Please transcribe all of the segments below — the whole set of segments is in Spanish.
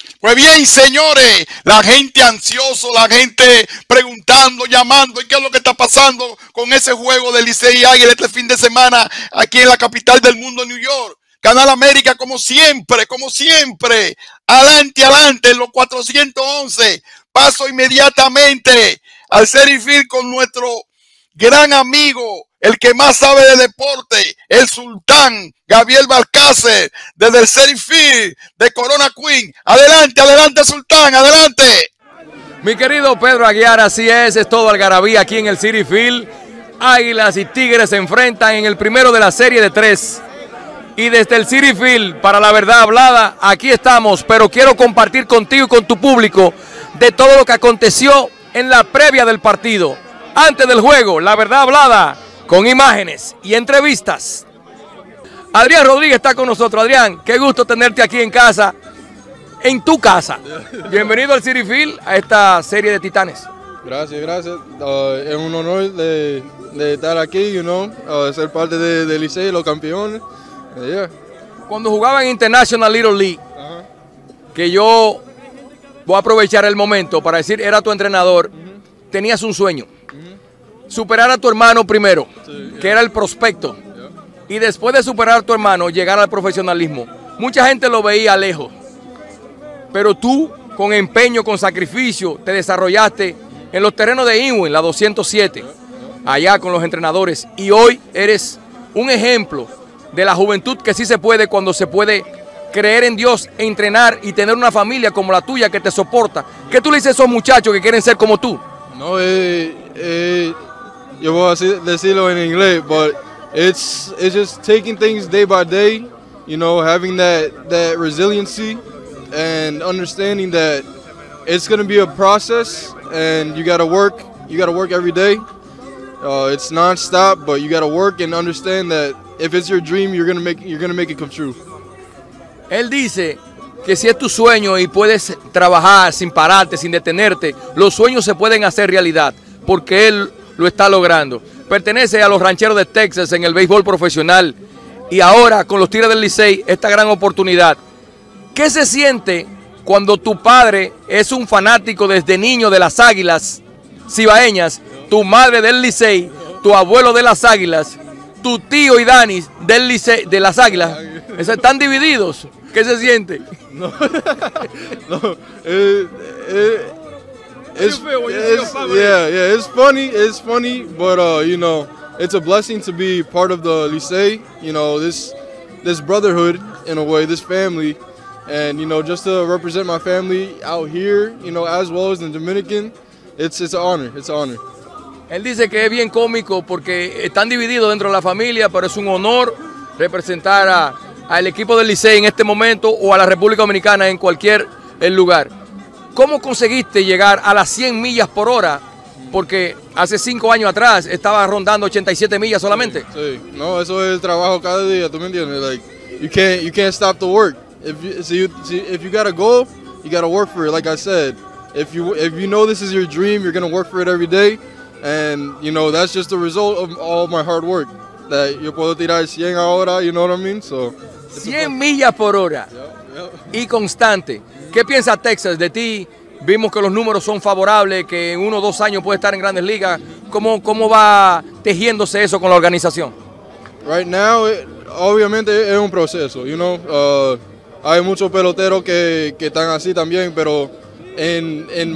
Pues bien, señores, la gente ansiosa, la gente preguntando, llamando, ¿y qué es lo que está pasando con ese juego del Licey y Águila este fin de semana aquí en la capital del mundo, New York? Canal América, como siempre, adelante, adelante, en los 411. Paso inmediatamente al Citi Field con nuestro gran amigo, el que más sabe de deporte, el Sultán Gabriel Balcácer, desde el Citi Field de Corona Queen. Adelante, adelante, Sultán, adelante. Mi querido Pedro Aguiar, así es todo algarabía aquí en el Citi Field. Águilas y Tigres se enfrentan en el primero de la serie de 3. Y desde el Citi Field, para la verdad hablada, aquí estamos, pero quiero compartir contigo y con tu público de todo lo que aconteció en la previa del partido. Antes del juego, la verdad hablada, con imágenes y entrevistas. Adrián Rodríguez está con nosotros. Adrián, qué gusto tenerte aquí en casa, en tu casa. Bienvenido al Citi Field, a esta serie de Titanes. Gracias, gracias. Es un honor de estar aquí, ser parte de Licey, los campeones. Yeah. Cuando jugaba en International Little League, que yo voy a aprovechar el momento para decir, era tu entrenador, tenías un sueño. Superar a tu hermano primero, que era el prospecto, y después de superar a tu hermano, llegar al profesionalismo. Mucha gente lo veía lejos, pero tú, con empeño, con sacrificio, te desarrollaste en los terrenos de Inwood, la 207, allá con los entrenadores, y hoy eres un ejemplo de la juventud que sí se puede cuando se puede creer en Dios, entrenar y tener una familia como la tuya que te soporta. ¿Qué tú le dices a esos muchachos que quieren ser como tú? No, yo voy a decirlo en inglés, but it's just taking things day by day, having that resiliency and understanding that it's going to be a process and you got to work every day. It's non-stop, but you got to work and understand that if it's your dream, you're going to make it come true. Él dice que si es tu sueño y puedes trabajar sin pararte, sin detenerte, los sueños se pueden hacer realidad, porque él lo está logrando. Pertenece a los Rancheros de Texas en el béisbol profesional y ahora con los Tigres del Licey esta gran oportunidad. ¿Qué se siente cuando tu padre es un fanático desde niño de las Águilas cibaeñas, tu madre del Licey, tu abuelo de las Águilas, tu tío y Dani del Licey, de las Águilas? Están divididos. ¿Qué se siente? No, it's funny, but it's a blessing to be part of the Licey. This brotherhood in a way, this family, and just to represent my family out here, as well as in Dominican, it's an honor. It's an honor. Él dice que es bien cómico porque están divididos dentro de la familia, pero es un honor representar al equipo del Licey en este momento o a la República Dominicana en cualquier lugar. ¿Cómo conseguiste llegar a las 100 millas por hora? Porque hace 5 años atrás estaba rondando 87 millas solamente. Sí. No, eso es el trabajo cada día, ¿tú me entiendes? Like, you can't stop the work. If you got a goal, you got to work for it. Like I said, if you know this is your dream, you're going to work for it every day. And, that's just the result of all my hard work. That yo puedo tirar 100 ahora, you know what I mean? So, 100 millas por hora y constante. ¿Qué piensa Texas de ti? Vimos que los números son favorables, que en 1 o 2 años puede estar en Grandes Ligas. ¿Cómo va tejiéndose eso con la organización? Right now, obviamente es un proceso, hay muchos peloteros que están así también, pero in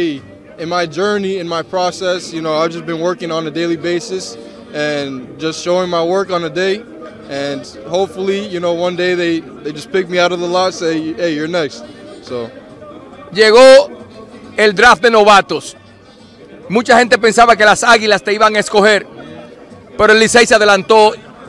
my journey, in my process, I've just been working on a daily basis and just showing my work on a day. And hopefully, one day they just pick me out of the lot, say, hey, you're next. So. Llegó el draft de novatos. Mucha gente pensaba que las Águilas te iban a escoger, pero el Licey se adelantó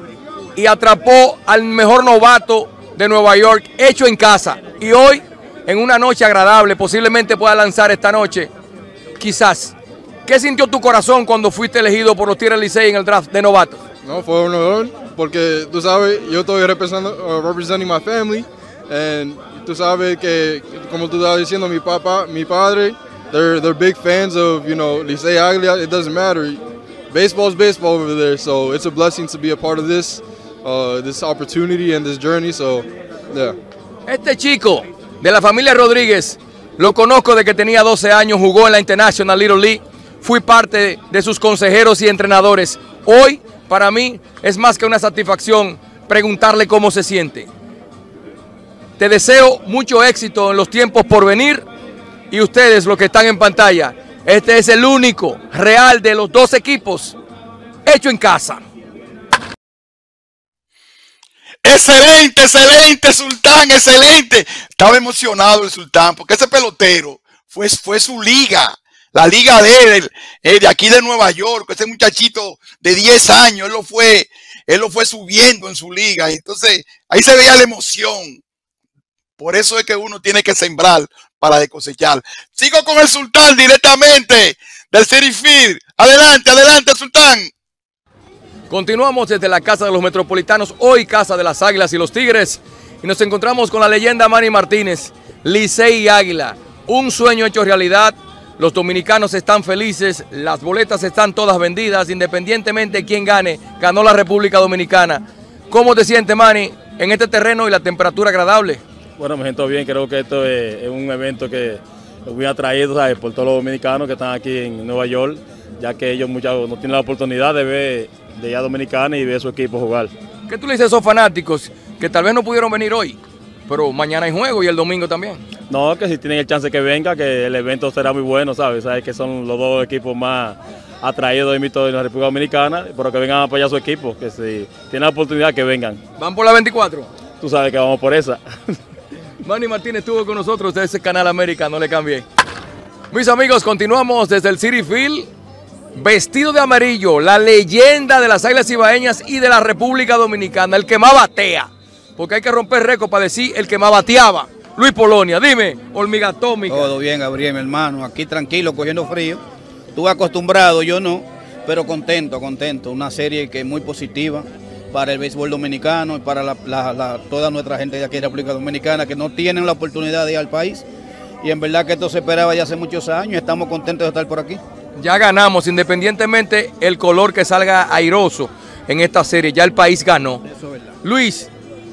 y atrapó al mejor novato de Nueva York, hecho en casa. Y hoy, en una noche agradable, posiblemente pueda lanzar esta noche, quizás. ¿Qué sintió tu corazón cuando fuiste elegido por los Tigres del Licey en el draft de novatos? No, fue un honor, porque tú sabes, yo estoy representing my family, and tú sabes que, como tú estabas diciendo, mi padre, they're big fans of, Licey Águila. It doesn't matter. Baseball's baseball over there, so it's a blessing to be a part of this opportunity and this journey, so, yeah. Este chico de la familia Rodríguez. Lo conozco de que tenía 12 años, jugó en la International Little League. Fui parte de sus consejeros y entrenadores. Hoy, para mí, es más que una satisfacción preguntarle cómo se siente. Te deseo mucho éxito en los tiempos por venir. Y ustedes, los que están en pantalla, este es el único real de los dos equipos hecho en casa. Excelente, excelente, Sultán, excelente. Estaba emocionado el Sultán porque ese pelotero fue su liga, la liga de él, de aquí de Nueva York. Ese muchachito de 10 años, él lo fue subiendo en su liga. Entonces, ahí se veía la emoción. Por eso es que uno tiene que sembrar para cosechar. Sigo con el Sultán directamente del Citi Field. Adelante, adelante, Sultán. Continuamos desde la Casa de los Metropolitanos, hoy Casa de las Águilas y los Tigres. Y nos encontramos con la leyenda Manny Martínez, Licey y Águila. Un sueño hecho realidad. Los dominicanos están felices, las boletas están todas vendidas, independientemente de quién gane, ganó la República Dominicana. ¿Cómo te sientes, Manny, en este terreno y la temperatura agradable? Bueno, me siento bien, creo que esto es un evento que es muy atraído, ¿sabes?, por todos los dominicanos que están aquí en Nueva York, ya que ellos muchos no tienen la oportunidad de ver de ir a Dominicana y ver su equipo jugar. ¿Qué tú le dices a esos fanáticos que tal vez no pudieron venir hoy, pero mañana hay juego y el domingo también? No, que si tienen el chance que venga, que el evento será muy bueno, ¿sabes? Sabes que son los dos equipos más atraídos de la República Dominicana, pero que vengan a apoyar a su equipo, que si tienen la oportunidad que vengan. ¿Van por la 24? Tú sabes que vamos por esa. Manny Martínez estuvo con nosotros de ese Canal América, no le cambié. Mis amigos, continuamos desde el Citi Field, vestido de amarillo, la leyenda de las Águilas Cibaeñas y de la República Dominicana, el que más batea, porque hay que romper récord para decir el que más bateaba. Luis Polonia, dime, hormiga atómica. Todo bien, Gabriel, mi hermano, aquí tranquilo, cogiendo frío. Tú acostumbrado, yo no, pero contento, contento. Una serie que es muy positiva para el béisbol dominicano y para toda nuestra gente de aquí de la República Dominicana que no tienen la oportunidad de ir al país. Y en verdad que esto se esperaba ya hace muchos años, estamos contentos de estar por aquí. Ya ganamos, independientemente el color que salga airoso en esta serie, ya el país ganó. Eso es verdad. Luis,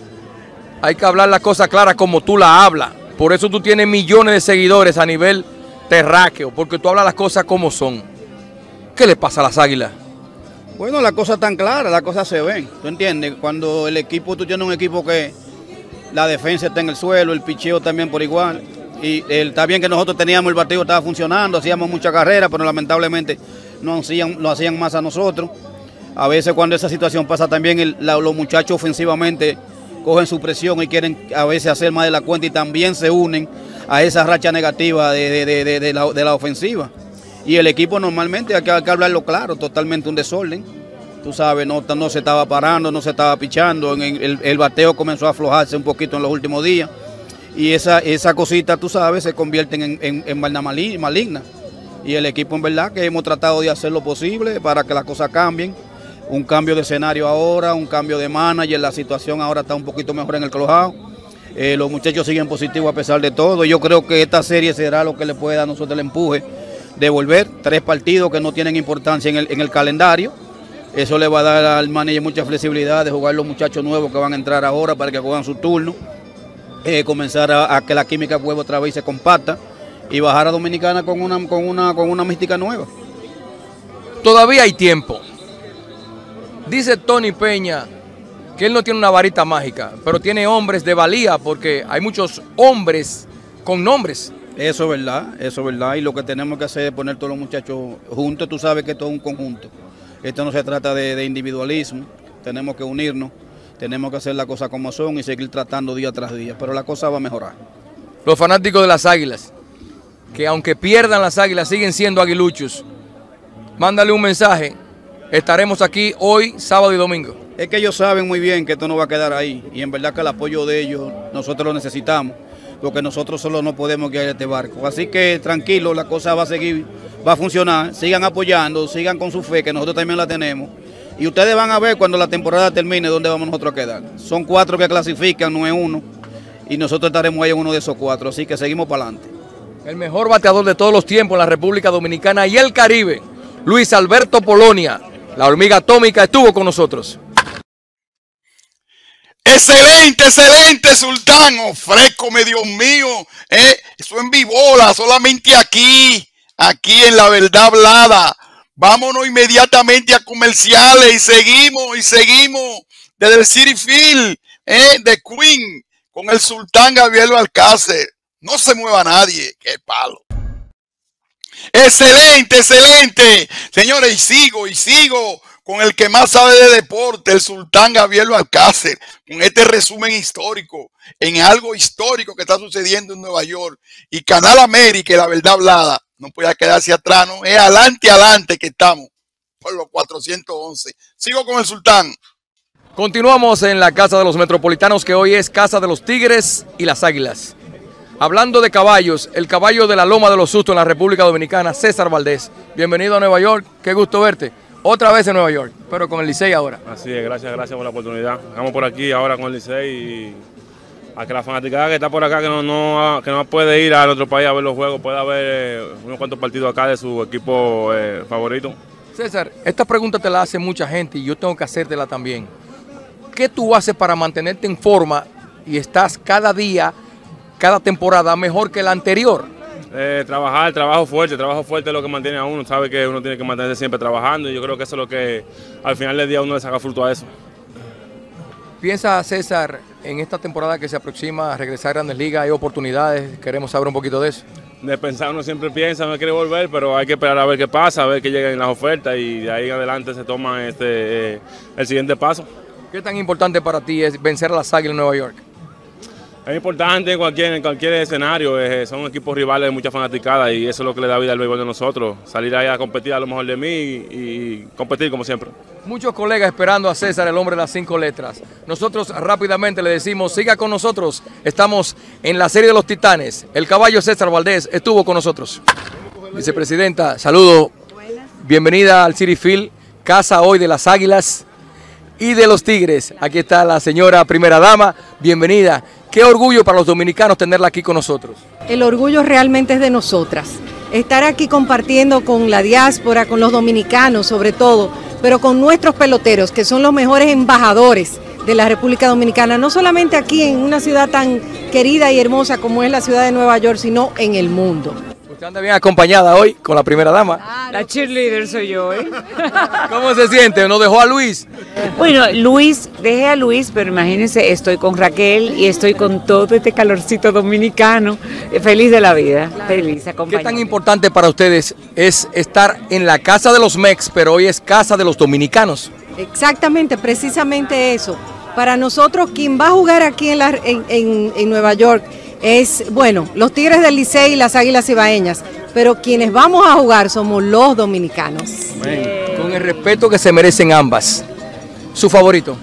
hay que hablar las cosas claras como tú la hablas. Por eso tú tienes millones de seguidores a nivel terráqueo, porque tú hablas las cosas como son. ¿Qué le pasa a las Águilas? Bueno, las cosas están claras, las cosas se ven, ¿tú entiendes? Cuando el equipo, tú tienes un equipo que la defensa está en el suelo, el picheo también por igual. Y está bien que nosotros teníamos el partido, estaba funcionando, hacíamos mucha carrera, pero lamentablemente no hacían más a nosotros. A veces cuando esa situación pasa también, los muchachos ofensivamente cogen su presión y quieren a veces hacer más de la cuenta y también se unen a esa racha negativa de la ofensiva. Y el equipo normalmente, hay que hablarlo claro, totalmente un desorden. Tú sabes, no se estaba parando, no se estaba pichando, el bateo comenzó a aflojarse un poquito en los últimos días. Y esa cosita, tú sabes, se convierten en maligna. Y el equipo en verdad que hemos tratado de hacer lo posible para que las cosas cambien. Un cambio de escenario ahora, un cambio de manager, la situación ahora está un poquito mejor en el Colorado. Los muchachos siguen positivos a pesar de todo. Yo creo que esta serie será lo que le puede dar a nosotros el empuje de volver. 3 partidos que no tienen importancia en el calendario. Eso le va a dar al manager mucha flexibilidad de jugar los muchachos nuevos que van a entrar ahora para que jueguen su turno. Comenzar a que la química vuelva otra vez y se compacta y bajar a Dominicana con una mística nueva. Todavía hay tiempo. Dice Tony Peña que él no tiene una varita mágica, pero tiene hombres de valía porque hay muchos hombres con nombres. Eso es verdad, y lo que tenemos que hacer es poner todos los muchachos juntos. Tú sabes que esto es un conjunto. Esto no se trata de individualismo, tenemos que unirnos. Tenemos que hacer las cosas como son y seguir tratando día tras día, pero la cosa va a mejorar. Los fanáticos de las Águilas, que aunque pierdan las Águilas, siguen siendo aguiluchos. Mándale un mensaje. Estaremos aquí hoy, sábado y domingo. Es que ellos saben muy bien que esto no va a quedar ahí y en verdad que el apoyo de ellos nosotros lo necesitamos, porque nosotros solo no podemos guiar este barco. Así que tranquilo, la cosa va a seguir, va a funcionar. Sigan apoyando, sigan con su fe, que nosotros también la tenemos. Y ustedes van a ver cuando la temporada termine dónde vamos nosotros a quedar. Son 4 que clasifican, no es uno. Y nosotros estaremos ahí en uno de esos 4. Así que seguimos para adelante. El mejor bateador de todos los tiempos en la República Dominicana y el Caribe, Luis Alberto Polonia. La hormiga atómica estuvo con nosotros. Excelente, excelente, Sultán. Ofrécome, Dios mío. Eso en Vibola, solamente aquí en La Verdad Hablada. Vámonos inmediatamente a comerciales y seguimos desde el Citi Field de Queen con el Sultán Gabriel Alcácer. No se mueva nadie, qué palo. Excelente, excelente. Señores, y sigo con el que más sabe de deporte, el Sultán Gabriel Alcácer, con este resumen histórico, en algo histórico que está sucediendo en Nueva York. Y Canal América y La Verdad Hablada no puede quedarse atrás, ¿no? Es adelante que estamos por los 411. Sigo con el Sultán. Continuamos en la Casa de los Metropolitanos, que hoy es Casa de los Tigres y las Águilas. Hablando de caballos, el caballo de la Loma de los Sustos en la República Dominicana, César Valdés. Bienvenido a Nueva York, qué gusto verte. Otra vez en Nueva York, pero con el Licey ahora. Así es, gracias por la oportunidad. Estamos por aquí ahora con el Licey y a que la fanaticada que está por acá, que no puede ir al otro país a ver los juegos, pueda ver unos cuantos partidos acá de su equipo favorito. César, esta pregunta te la hace mucha gente y yo tengo que hacértela también. ¿Qué tú haces para mantenerte en forma y estás cada día, cada temporada mejor que la anterior? Trabajo fuerte es lo que mantiene a uno, sabe que uno tiene que mantenerse siempre trabajando y yo creo que eso es lo que al final del día uno le saca fruto a eso. ¿Piensa, César, en esta temporada que se aproxima a regresar a Grandes Ligas, hay oportunidades? Queremos saber un poquito de eso. De pensar uno siempre piensa, no quiere volver, pero hay que esperar a ver qué pasa, a ver que lleguen las ofertas y de ahí en adelante se toma el siguiente paso. ¿Qué tan importante para ti es vencer a las Águilas en Nueva York? Es importante en cualquier escenario, son equipos rivales de mucha fanaticada y eso es lo que le da vida al béisbol de nosotros, salir ahí a competir a lo mejor de mí y competir como siempre. Muchos colegas esperando a César, el hombre de las 5 letras. Nosotros rápidamente le decimos, siga con nosotros, estamos en la serie de los Titanes. El caballo César Valdés estuvo con nosotros. Vicepresidenta, saludo, bienvenida al Citi Field, casa hoy de las Águilas y de los Tigres. Aquí está la señora primera dama, bienvenida. Qué orgullo para los dominicanos tenerla aquí con nosotros. El orgullo realmente es de nosotras. Estar aquí compartiendo con la diáspora, con los dominicanos sobre todo, pero con nuestros peloteros, que son los mejores embajadores de la República Dominicana, no solamente aquí en una ciudad tan querida y hermosa como es la ciudad de Nueva York, sino en el mundo. Usted anda bien acompañada hoy con la primera dama. La cheerleader soy yo, ¿eh? ¿Cómo se siente? ¿Nos dejó a Luis? Bueno, dejé a Luis, pero imagínense, estoy con Raquel y estoy con todo este calorcito dominicano. Feliz de la vida, feliz, acompañada. ¿Qué tan importante para ustedes es estar en la casa de los Mex, pero hoy es casa de los dominicanos? Exactamente, precisamente eso. Para nosotros, quien va a jugar aquí en Nueva York es, bueno, los Tigres del Licey y las Águilas Cibaeñas, pero quienes vamos a jugar somos los dominicanos. Con el respeto que se merecen ambas. ¿Su favorito?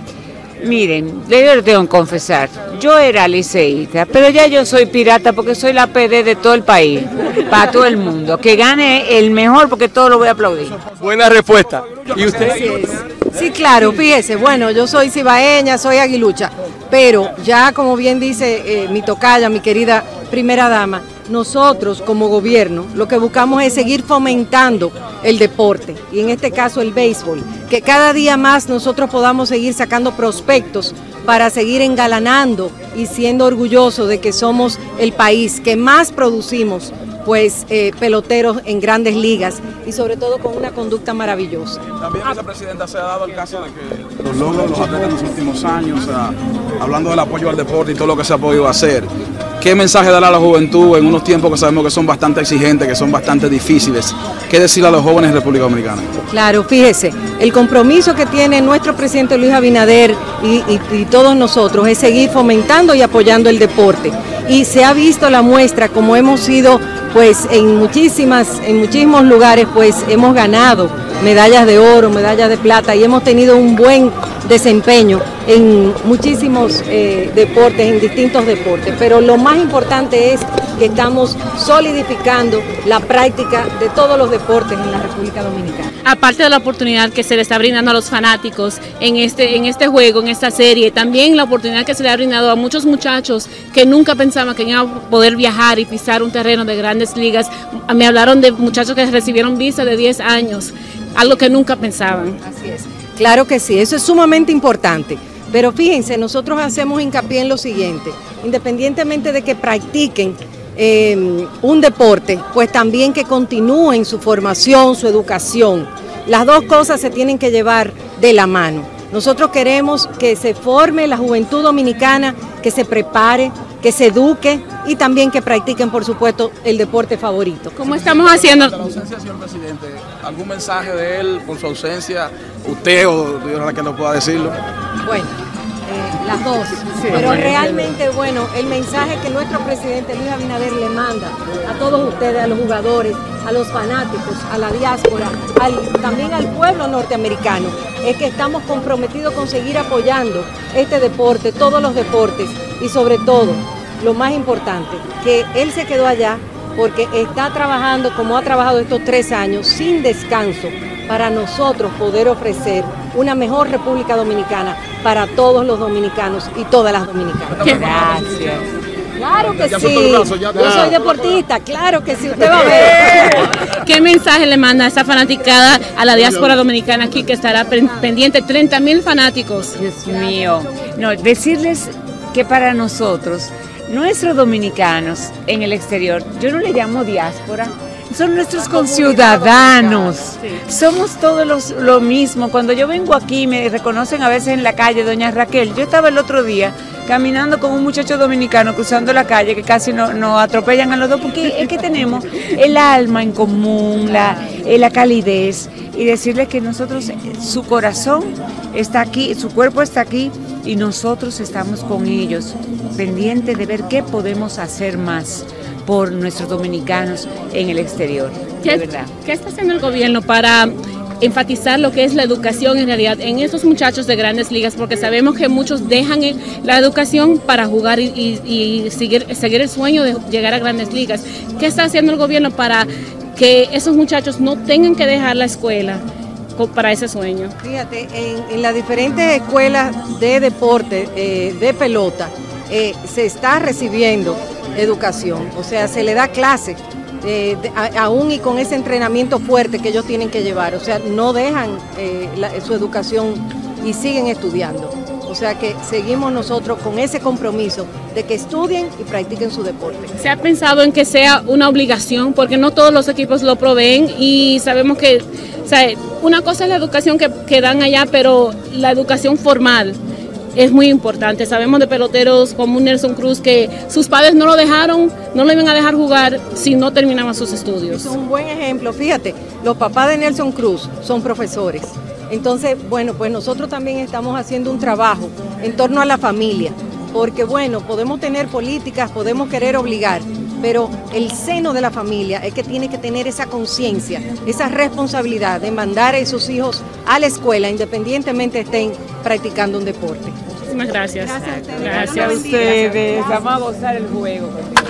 Miren, yo tengo que confesar, yo era liceísta, pero ya yo soy pirata porque soy la PD de todo el país, para todo el mundo. Que gane el mejor porque todo lo voy a aplaudir. Buena respuesta. ¿Y usted? Así es. Sí, claro, fíjese, bueno, yo soy cibaeña, soy aguilucha, pero ya como bien dice mi tocaya, mi querida primera dama, nosotros como gobierno lo que buscamos es seguir fomentando el deporte y en este caso el béisbol, que cada día más nosotros podamos seguir sacando prospectos para seguir engalanando y siendo orgullosos de que somos el país que más producimos pues peloteros en grandes ligas y sobre todo con una conducta maravillosa. También, vicepresidenta, se ha dado el caso de que los logros de los atletas en los últimos años, o sea, hablando del apoyo al deporte y todo lo que se ha podido hacer, ¿qué mensaje darle a la juventud en unos tiempos que sabemos que son bastante exigentes, que son bastante difíciles? ¿Qué decirle a los jóvenes de República Dominicana? Claro, fíjese, el compromiso que tiene nuestro presidente Luis Abinader y todos nosotros es seguir fomentando y apoyando el deporte. Y se ha visto la muestra como hemos sido pues en muchísimos lugares pues hemos ganado medallas de oro, medallas de plata y hemos tenido un buen desempeño en muchísimos deportes, en distintos deportes, pero lo más importante es que estamos solidificando la práctica de todos los deportes en la República Dominicana. Aparte de la oportunidad que se le está brindando a los fanáticos en este juego, en esta serie, también la oportunidad que se le ha brindado a muchos muchachos que nunca pensaban que iban a poder viajar y pisar un terreno de grandes ligas. Me hablaron de muchachos que recibieron visa de 10 años, algo que nunca pensaban. Así es. Claro que sí, eso es sumamente importante, Pero fíjense, nosotros hacemos hincapié en lo siguiente, independientemente de que practiquen un deporte, pues también que continúen su formación, su educación. Las dos cosas se tienen que llevar de la mano. Nosotros queremos que se forme la juventud dominicana, que se prepare, que se eduque y también que practiquen, por supuesto, el deporte favorito. ¿Cómo estamos haciendo? La ausencia, señor presidente, ¿algún mensaje de él por su ausencia? ¿Usted o Dios la que no pueda decirlo? Bueno, las dos. Pero realmente, bueno, el mensaje que nuestro presidente Luis Abinader le manda a todos ustedes, a los jugadores, a los fanáticos, a la diáspora, también al pueblo norteamericano, es que estamos comprometidos con seguir apoyando este deporte, todos los deportes y sobre todo, lo más importante, que él se quedó allá porque está trabajando como ha trabajado estos 3 años sin descanso para nosotros poder ofrecer una mejor República Dominicana para todos los dominicanos y todas las dominicanas. Gracias. Claro que sí, yo soy deportista, claro que sí, usted va a ver. ¿Qué mensaje le manda a esa fanaticada, a la diáspora dominicana aquí que estará pendiente? 30.000 fanáticos. Dios mío. No, decirles que para nosotros, nuestros dominicanos en el exterior, yo no le llamo diáspora, son nuestros conciudadanos, somos todos lo mismo. Cuando yo vengo aquí me reconocen a veces en la calle, doña Raquel. Yo estaba el otro día caminando con un muchacho dominicano cruzando la calle que casi nos atropellan a los dos, porque es que tenemos el alma en común, la calidez, y decirles que nosotros, su corazón está aquí, su cuerpo está aquí y nosotros estamos con ellos, pendientes de ver qué podemos hacer más por nuestros dominicanos en el exterior, de verdad. ¿Qué está haciendo el gobierno para enfatizar lo que es la educación en realidad en estos muchachos de grandes ligas? Porque sabemos que muchos dejan la educación para jugar y seguir el sueño de llegar a grandes ligas. ¿Qué está haciendo el gobierno para que esos muchachos no tengan que dejar la escuela para ese sueño? Fíjate, en las diferentes escuelas de deporte, de pelota, se está recibiendo educación, o sea, se le da clase, aún y con ese entrenamiento fuerte que ellos tienen que llevar, o sea, no dejan su educación y siguen estudiando. O sea que seguimos nosotros con ese compromiso de que estudien y practiquen su deporte. ¿Se ha pensado en que sea una obligación? Porque no todos los equipos lo proveen y sabemos que, o sea, una cosa es la educación que dan allá, pero la educación formal es muy importante. Sabemos de peloteros como Nelson Cruz que sus padres no lo dejaron, no lo iban a dejar jugar si no terminaban sus estudios. Es un buen ejemplo, fíjate, los papás de Nelson Cruz son profesores. Entonces, bueno, pues nosotros también estamos haciendo un trabajo en torno a la familia, porque bueno, podemos tener políticas, podemos querer obligar, pero el seno de la familia es que tiene que tener esa conciencia, esa responsabilidad de mandar a esos hijos a la escuela, independientemente estén practicando un deporte. Muchísimas gracias. Gracias a ustedes. Vamos a gozar el juego.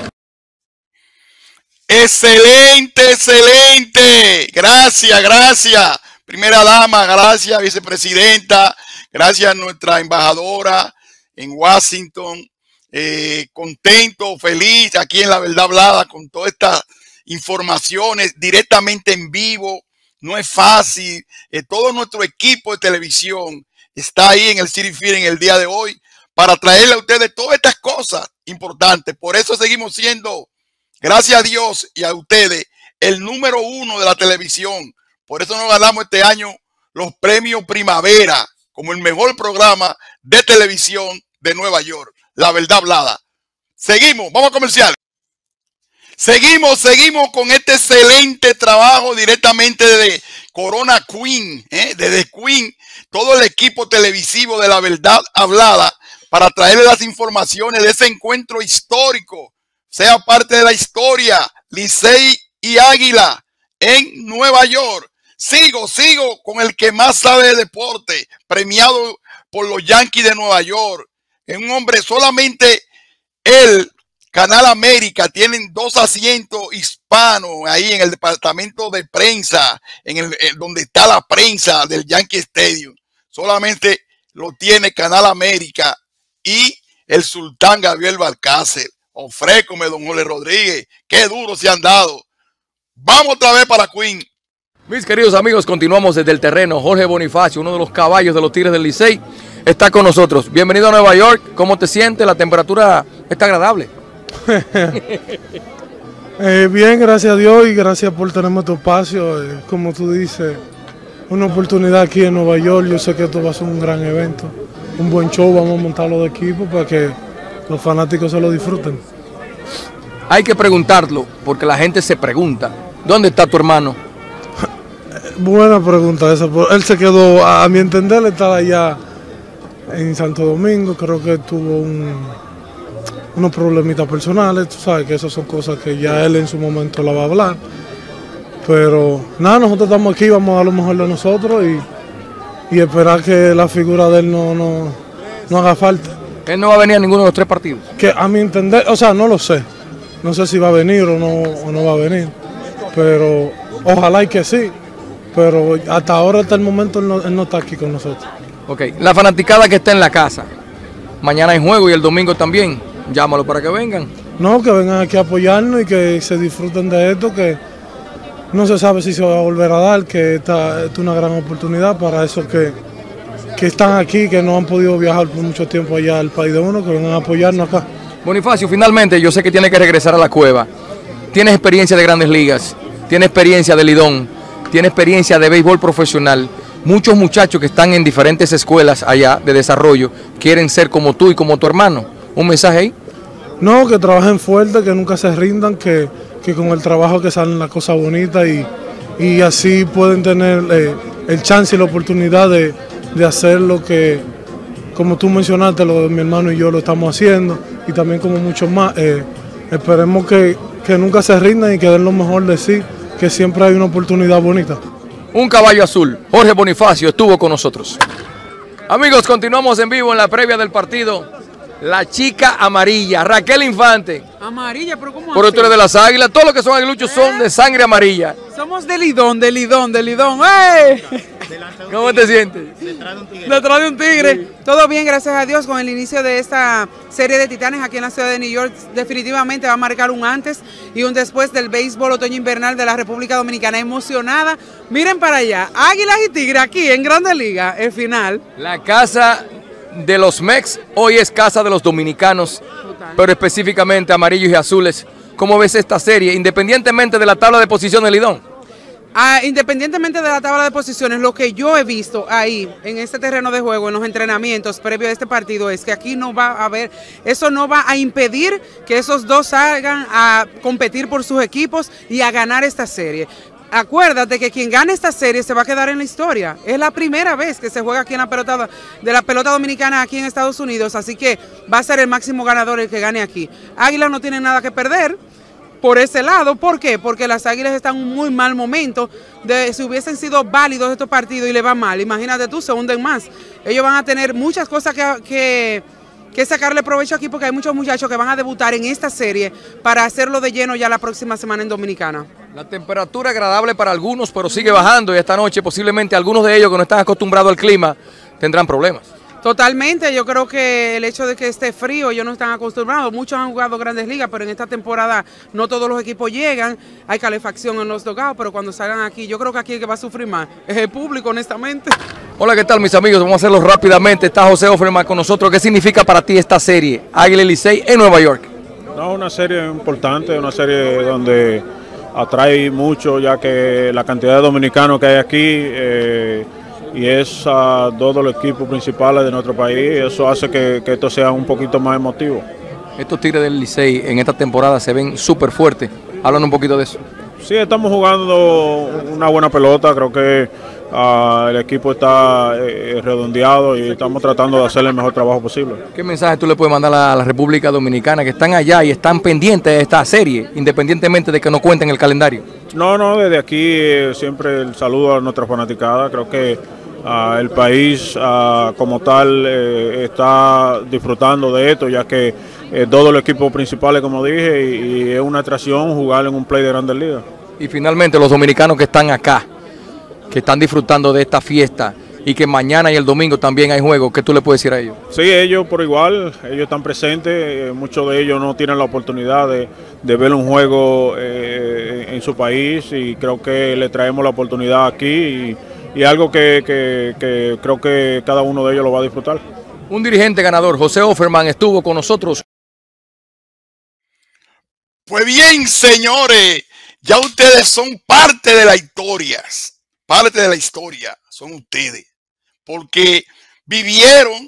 Excelente, excelente. Gracias, gracias. Primera dama, gracias, vicepresidenta, gracias a nuestra embajadora en Washington. Contento, feliz aquí en La Verdad Hablada con todas estas informaciones directamente en vivo. No es fácil. Todo nuestro equipo de televisión está ahí en el Citi Field en el día de hoy para traerle a ustedes todas estas cosas importantes. Por eso seguimos siendo, gracias a Dios y a ustedes, el número 1 de la televisión. Por eso nos ganamos este año los premios Primavera como el mejor programa de televisión de Nueva York. La Verdad Hablada. Seguimos, vamos a comercial. Seguimos con este excelente trabajo directamente de Corona Queen, desde Queen, todo el equipo televisivo de La Verdad Hablada para traerles las informaciones de ese encuentro histórico, sea parte de la historia, Licey y Águila en Nueva York. Sigo con el que más sabe de deporte, premiado por los Yankees de Nueva York. Es un hombre, solamente el Canal América tienen 2 asientos hispanos ahí en el departamento de prensa, donde está la prensa del Yankee Stadium. Solamente lo tiene Canal América y el Sultán Gabriel Balcácer. Ofrécome, don Jorge Rodríguez, qué duro se han dado. Vamos otra vez para Queen. Mis queridos amigos, continuamos desde el terreno. Jorge Bonifacio, uno de los caballos de los Tigres del Licey, está con nosotros. Bienvenido a Nueva York. ¿Cómo te sientes? La temperatura está agradable. Bien, gracias a Dios y gracias por tenerme tu espacio. Como tú dices, una oportunidad aquí en Nueva York. Yo sé que esto va a ser un gran evento, un buen show. Vamos a montarlo de equipo para que los fanáticos se lo disfruten. Hay que preguntarlo porque la gente se pregunta, ¿dónde está tu hermano? Buena pregunta esa. Él se quedó, a mi entender, estar allá en Santo Domingo. Creo que tuvo unos problemitas personales. Tú sabes que esas son cosas que ya él en su momento la va a hablar. Pero nada, nosotros estamos aquí, vamos a dar lo mejor de nosotros y esperar que la figura de él no haga falta. Él no va a venir a ninguno de los 3 partidos. Que a mi entender, o sea, no lo sé. No sé si va a venir o no va a venir. Pero ojalá y que sí. Pero hasta ahora, hasta el momento, él no está aquí con nosotros. Ok, la fanaticada que está en la casa. Mañana hay juego y el domingo también. Llámalo para que vengan. No, que vengan aquí a apoyarnos y que se disfruten de esto, que no se sabe si se va a volver a dar, que esta es una gran oportunidad para esos que están aquí, que no han podido viajar por mucho tiempo allá al país de uno, que vengan a apoyarnos acá. Bonifacio, finalmente yo sé que tiene que regresar a la cueva. Tienes experiencia de Grandes Ligas, tienes experiencia de Lidón, tienes experiencia de béisbol profesional. Muchos muchachos que están en diferentes escuelas allá de desarrollo quieren ser como tú y como tu hermano. ¿Un mensaje ahí? No, que trabajen fuerte, que nunca se rindan, que con el trabajo que salen las cosas bonitas y así pueden tener el chance y la oportunidad de hacer lo que, como tú mencionaste, lo de mi hermano y yo lo estamos haciendo y también como muchos más. Esperemos que nunca se rindan y que den lo mejor de sí, que siempre hay una oportunidad bonita. Un caballo azul, Jorge Bonifacio, estuvo con nosotros. Amigos, continuamos en vivo en la previa del partido. La chica amarilla, Raquel Infante. Amarilla, pero ¿cómo Pero tú eres de las Águilas, todos los que son aguiluchos son de sangre amarilla. Somos de Lidón. ¡Ey! ¿Cómo te sientes? Detrás de un tigre. Sí. Todo bien, gracias a Dios, con el inicio de esta serie de Titanes aquí en la ciudad de New York. Definitivamente va a marcar un antes y un después del béisbol otoño-invernal de la República Dominicana. Emocionada. Miren para allá, Águilas y Tigres aquí en Grandes Ligas, el final. La casa de los Mex hoy es casa de los dominicanos. Total. Pero específicamente amarillos y azules. ¿Cómo ves esta serie, independientemente de la tabla de posiciones de Lidón? Independientemente de la tabla de posiciones, lo que yo he visto ahí, en este terreno de juego, en los entrenamientos previos a este partido, es que aquí no va a haber, eso no va a impedir que esos dos salgan a competir por sus equipos y a ganar esta serie. Acuérdate que quien gane esta serie se va a quedar en la historia. Es la primera vez que se juega aquí en la pelota dominicana aquí en Estados Unidos, así que va a ser el máximo ganador el que gane aquí. Águilas no tienen nada que perder por ese lado. ¿Por qué? Porque las Águilas están en un muy mal momento. Si hubiesen sido válidos estos partidos y le va mal, imagínate tú, se hunden más. Ellos van a tener muchas cosas que sacarle provecho aquí porque hay muchos muchachos que van a debutar en esta serie para hacerlo de lleno ya la próxima semana en Dominicana. La temperatura agradable para algunos, pero sigue bajando y esta noche posiblemente algunos de ellos que no están acostumbrados al clima tendrán problemas. Totalmente, yo creo que el hecho de que esté frío, ellos no están acostumbrados, muchos han jugado Grandes Ligas, pero en esta temporada no todos los equipos llegan, hay calefacción en los dogados, pero cuando salgan aquí, yo creo que aquí el que va a sufrir más es el público, honestamente. Hola, ¿qué tal mis amigos? Vamos a hacerlo rápidamente, está José Offerman con nosotros. ¿Qué significa para ti esta serie, Águila y Licey en Nueva York? No, una serie importante, una serie donde atrae mucho, ya que la cantidad de dominicanos que hay aquí y es a todos los equipos principales de nuestro país, eso hace que esto sea un poquito más emotivo. Estos Tigres del Licey en esta temporada se ven súper fuertes. Háblanos un poquito de eso. Sí, estamos jugando una buena pelota, creo que el equipo está redondeado y estamos tratando de hacer el mejor trabajo posible. ¿Qué mensaje tú le puedes mandar a la República Dominicana que están allá y están pendientes de esta serie, independientemente de que no cuenten el calendario? No, desde aquí siempre el saludo a nuestra fanaticada, creo que el país como tal está disfrutando de esto, ya que todos los equipos principales, como dije, y es una atracción jugar en un play de Grandes Ligas. Y finalmente los dominicanos que están acá, que están disfrutando de esta fiesta y que mañana y el domingo también hay juegos, ¿qué tú le puedes decir a ellos? Sí, ellos por igual, ellos están presentes, muchos de ellos no tienen la oportunidad de ver un juego en su país y creo que le traemos la oportunidad aquí y algo que creo que cada uno de ellos lo va a disfrutar. Un dirigente ganador, José Offerman, estuvo con nosotros. Pues bien, señores, ya ustedes son parte de la historia. Parte de la historia son ustedes. Porque vieron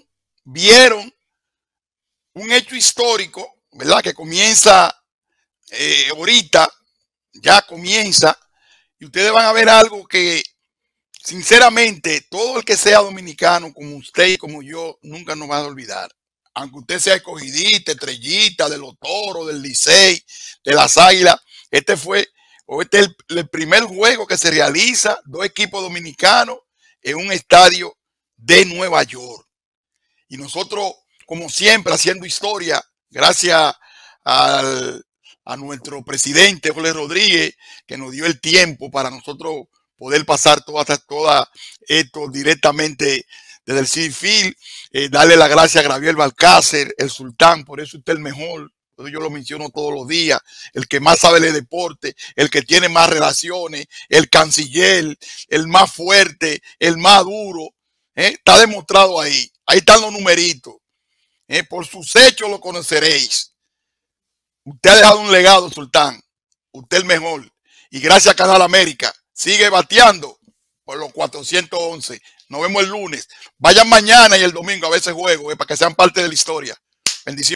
un hecho histórico, ¿verdad? Que comienza ahorita, ya comienza. Y ustedes van a ver algo que, sinceramente, todo el que sea dominicano, como usted y como yo, nunca nos va a olvidar. Aunque usted sea escogidista, estrellita, de los Toros, del Licey, de las Águilas, este es el primer juego que se realiza, 2 equipos dominicanos en un estadio de Nueva York. Y nosotros, como siempre, haciendo historia, gracias a nuestro presidente, Jorge Rodríguez, que nos dio el tiempo para nosotros poder pasar todo esto directamente desde el Citi Field, darle las gracias a Gabriel Balcácer, el sultán, por eso usted es el mejor, yo lo menciono todos los días, el que más sabe de deporte, el que tiene más relaciones, el canciller, el más fuerte, el más duro, está demostrado ahí están los numeritos, por sus hechos lo conoceréis. Usted ha dejado un legado, sultán, usted es el mejor, y gracias a Canal América, sigue bateando por los 411. Nos vemos el lunes. Vayan mañana y el domingo a ver ese juego para que sean parte de la historia. Bendiciones.